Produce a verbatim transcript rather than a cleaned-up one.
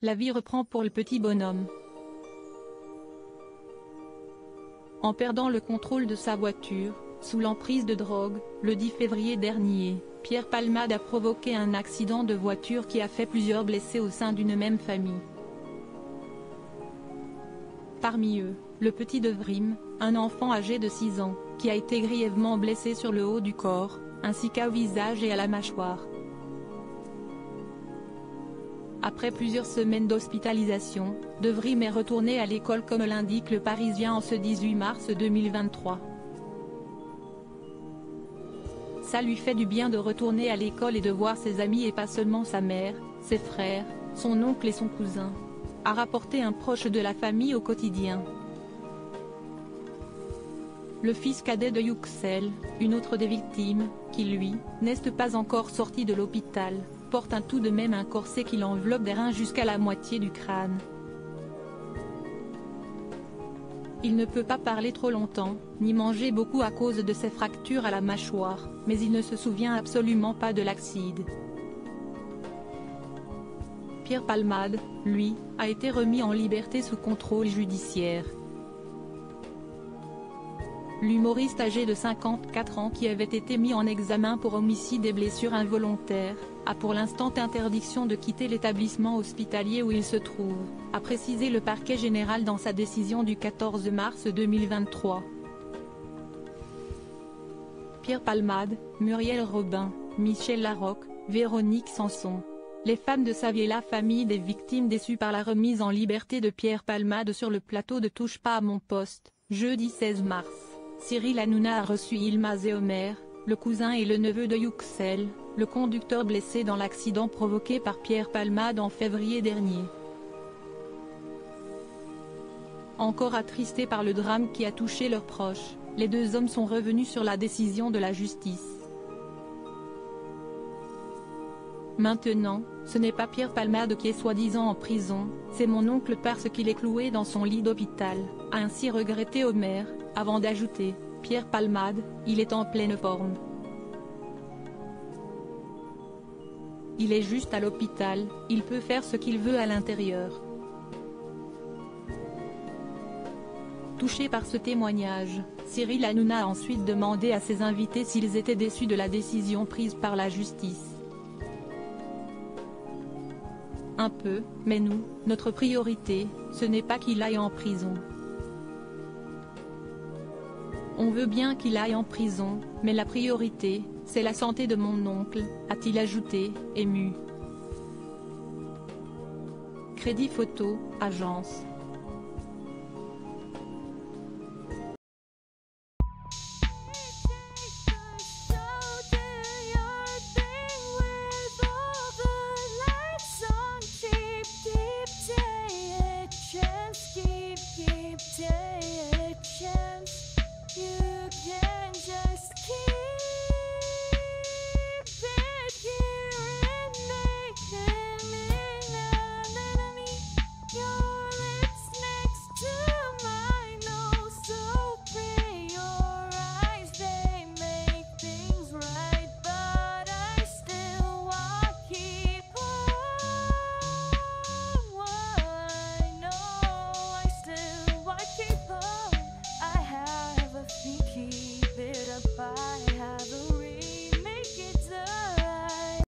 la vie reprend pour le petit bonhomme. En perdant le contrôle de sa voiture, sous l'emprise de drogue, le dix février dernier, Pierre Palmade a provoqué un accident de voiture qui a fait plusieurs blessés au sein d'une même famille. Parmi eux, le petit Devrim, un enfant âgé de six ans, qui a été grièvement blessé sur le haut du corps, ainsi qu'au visage et à la mâchoire. Après plusieurs semaines d'hospitalisation, Devrim est retourné à l'école comme l'indique le Parisien en ce dix-huit mars deux mille vingt-trois. Ça lui fait du bien de retourner à l'école et de voir ses amis et pas seulement sa mère, ses frères, son oncle et son cousin, a rapporté un proche de la famille au quotidien. Le fils cadet de Yüksel, une autre des victimes, qui lui, n'est pas encore sorti de l'hôpital, porte un tout de même un corset qui l'enveloppe des reins jusqu'à la moitié du crâne. Il ne peut pas parler trop longtemps, ni manger beaucoup à cause de ses fractures à la mâchoire, mais il ne se souvient absolument pas de l'accident. Pierre Palmade, lui, a été remis en liberté sous contrôle judiciaire. L'humoriste âgé de cinquante-quatre ans qui avait été mis en examen pour homicide et blessures involontaires, a pour l'instant interdiction de quitter l'établissement hospitalier où il se trouve, a précisé le parquet général dans sa décision du quatorze mars deux mille vingt-trois. Pierre Palmade, Muriel Robin, Michel Larocque, Véronique Sanson. Les femmes de sa vieille famille des victimes déçues par la remise en liberté de Pierre Palmade sur le plateau de Touche pas à mon poste, jeudi seize mars. Cyril Hanouna a reçu Yilmaz et Omer, le cousin et le neveu de Yüksel, le conducteur blessé dans l'accident provoqué par Pierre Palmade en février dernier. Encore attristés par le drame qui a touché leurs proches, les deux hommes sont revenus sur la décision de la justice. Maintenant, ce n'est pas Pierre Palmade qui est soi-disant en prison, c'est mon oncle parce qu'il est cloué dans son lit d'hôpital, a ainsi regretté Omer, avant d'ajouter, Pierre Palmade, il est en pleine forme. Il est juste à l'hôpital, il peut faire ce qu'il veut à l'intérieur. Touché par ce témoignage, Cyril Hanouna a ensuite demandé à ses invités s'ils étaient déçus de la décision prise par la justice. Un peu, mais nous, notre priorité, ce n'est pas qu'il aille en prison. On veut bien qu'il aille en prison, mais la priorité, c'est la santé de mon oncle, a-t-il ajouté, ému. Crédit photo, agence.